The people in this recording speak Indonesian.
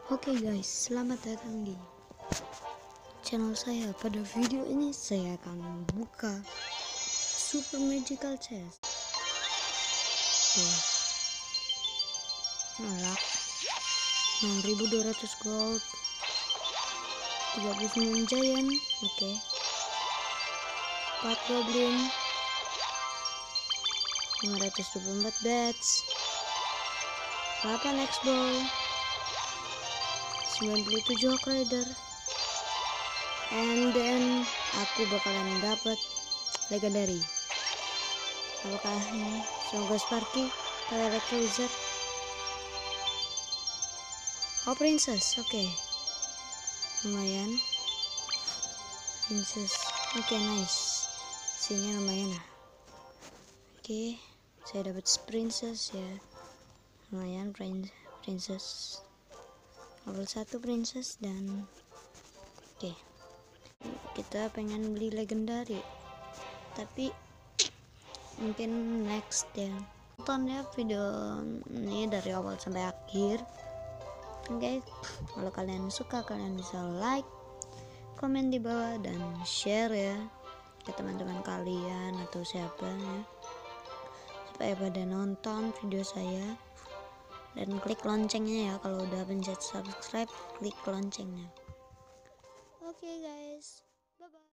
Oke guys, selamat datang di channel saya. Pada video ini saya akan buka Super Magical Chest. Oke. Alak 6.200 gold, 39 giant, oke. 4 goblin, 524 bats, 8 X-ball, 97 Hawk Rider, and then aku bakalan dapat legendary. Apakah ini? Semoga Sparky atau Electrowizard. Oh, princess, oke. Lumayan. Princess, oke, nice. Sini lumayan lah. Oke, saya dapat princess ya. Lumayan princess. Level 1 princess dan oke. Kita pengen beli legendary. Tapi mungkin next ya. Tonton ya video ini dari awal sampai akhir. Oke, kalau kalian suka kalian bisa like, komen di bawah dan share ya ke teman-teman kalian atau siapa ya, supaya pada nonton video saya, dan klik loncengnya ya. Kalau udah pencet subscribe, klik loncengnya. Oke guys, bye bye.